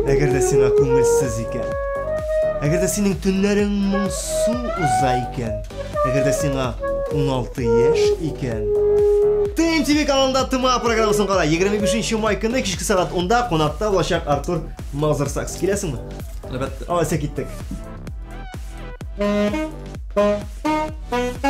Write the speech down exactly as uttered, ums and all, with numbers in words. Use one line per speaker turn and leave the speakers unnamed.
Әгер дә сиңа күңелсез икән, әгер дә синең төннәрең моңсу уза икән, әгер дә сиңа ун алты яшь икән. тэ эм ти ви каналында Тыма программасын кара. егерме бишенче май көне кичке саат онда конакта булачак Артур Мазерсакс. Киләсеңме?
Әлбәттә.
Алайса киттек.